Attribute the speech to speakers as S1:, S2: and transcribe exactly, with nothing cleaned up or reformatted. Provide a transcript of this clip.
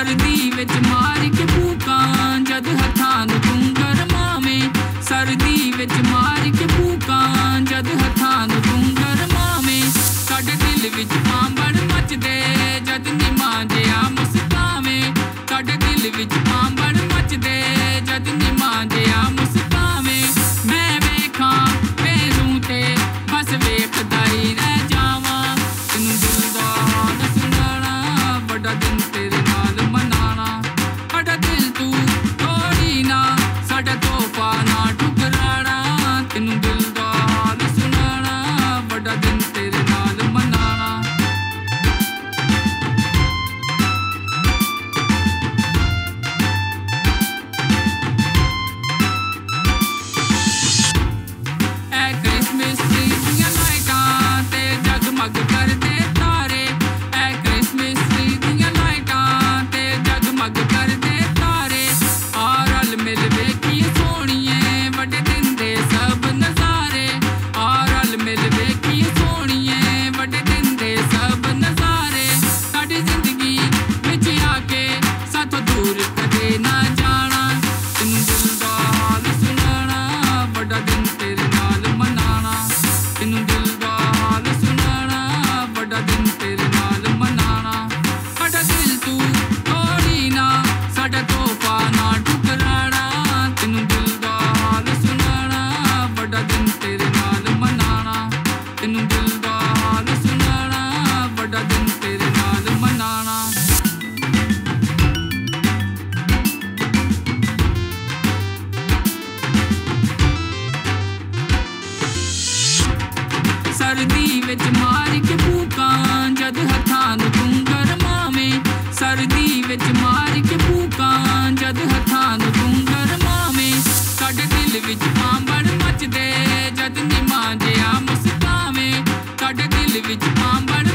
S1: ਸਰਦੀ ਵਿੱਚ ਮਾਰ ਕੇ ਭੂਕਾਂ ਜਦ ਹੱਥਾਂ ਨੂੰ ਤੂੰ ਗਰਮਾਵੇਂ ਸਰਦੀ ਵਿੱਚ ਮਾਰ ਕੇ ਭੂਕਾਂ ਜਦ ਹੱਥਾਂ ਨੂੰ ਤੂੰ ਗਰਮਾਵੇਂ ਸਾਡੇ ਦਿਲ ਵਿੱਚ ਪਾਂਬੜ ਮੱਚਦੇ ਜਦ ਨੀ ਮਾਂਜਿਆ ਮੁਸਕਾਵੇਂ ਸਾਡੇ ਦਿਲ ਵਿੱਚ ਪਾਂਬੜ ਮੱਚਦੇ ਜਦ ਨੀ ਮਾਂਜਿਆ ਮੁਸਕਾਵੇਂ ਮੈਂ ਵੇਖਾਂ ਵੇਰੂ ਤੇ ਬਸ ਵੇਖਦਾ ਹੀ ਰਹਿ ਜਾਵਾਂ ਤੈਨੂੰ ਦਿਲ ਦਾ ਹਾਲ ਸੁਣਾਣਾ ਬੜਾ ਦਿਨ ਤੇਰੇ ਨਾਲ ਮਨਾਣਾ ਸਾਡਾ ਦਿਲ ਤੂੰ ਤੋੜੀ ਨਾ ਸਾਡਾ ਤੋਹਫਾ ਨਾ ਠੁਕਰਾਣਾ ਤੈਨੂੰ ਦਿਲ ਦਾ ਹਾਲ ਸੁਣਾਣਾ ਬੜਾ ਦਿਨ ਤੇਰੇ ਨਾਲ ਮਨਾਣਾ ਐ ਕ੍ਰਿਸਮਸ ਟ੍ਰੀ ਦੀਆਂ ਲਾਈਟਾਂ ਤੇ ਜਗਮਗ ਕਰਦੇ ਤਾਰੇ ਐ ਕ੍ਰਿਸਮਸ ਟ੍ਰੀ ਦੀਆਂ ਲਾਈਟਾਂ ਤੇ ਜਗਮਗ ਕਰਦੇ ਤਾਰੇ ਆ ਰਲ ਮਿਲ ਵੇਖੀਏ ਸੋਹਣੀਏ ਵੱਡੇ ਦਿਨ ਦੇ ਸਭ ਨਜ਼ਾਰੇ ਆ ਰਲ ਮਿਲ ਵੇਖੀਏ ਸੋਹਣੀਏ ਵੱਡੇ ਦਿਨ ਦੇ ਸਭ ਨਜ਼ਾਰੇ ਸਾਡੀ ਜ਼ਿੰਦਗੀ ਵਿੱਚ ਆ ਕੇ ਸਾਥੋਂ ਦੂਰ ਕਦੇ ਨਾ ਜਾਣਾ ਤੈਨੂੰ ਦਿਲ ਦਾ ਹਾਲ ਸੁਣਾਣਾ ਵੱਡਾ ਦਿਨ ਤੇਰੇ ਨਾਲ ਮਨਾਣਾ ਤੈਨੂੰ ਦਿਲ ਦਾ ਹਾਲ ਸੁਣਾਣਾ ਵੱਡਾ ਦਿਨ ਤੇਰੇ ਨਾਲ ਮਨਾਣਾ ਸਾਡਾ ਦਿਲ ਤੂੰ ਤੋੜੀ ਨਾ ਸਾਡਾ ਤੋਹਫਾ ਨਾ ਠੁਕਰਾਣਾ ਤੈਨੂੰ ਦਿਲ ਦਾ ਹਾਲ ਸੁਣਾਣਾ ਵੱਡਾ ਦਿਨ ਤੇਰੇ ਨਾਲ ਮਨਾਣਾ ਤੈਨੂੰ ਦਿਲ ਦਾ ਹਾਲ ਸੁਣਾਣਾ ਵੱਡਾ ਦਿਨ ਤੇਰੇ ਨਾਲ ਮਨਾਣਾ ਸਰਦੀ ਵਿੱਚ ਮਾਰ ਕੇ ਭੂਕਾਂ ਜਦ ਹੱਥਾਂ ਨੂੰ ਤੂੰ ਗਰਮਾਵੇਂ ਸਰਦੀ ਵਿੱਚ ਮਾਰ ਕੇ ਭੂਕਾਂ ਜਦ ਹੱਥਾਂ ਨੂੰ ਤੂੰ ਗਰਮਾਵੇਂ ਸਾਡੇ ਦਿਲ ਵਿੱਚ ਪਾਂਬੜ ਮੱਚਦੇ ਜਦ ਨੀ ਮਾਂਜਿਆ ਮੁਸਕਾਵੇਂ ਸਾਡੇ ਦਿਲ ਵਿੱਚ ਪਾਂਬੜ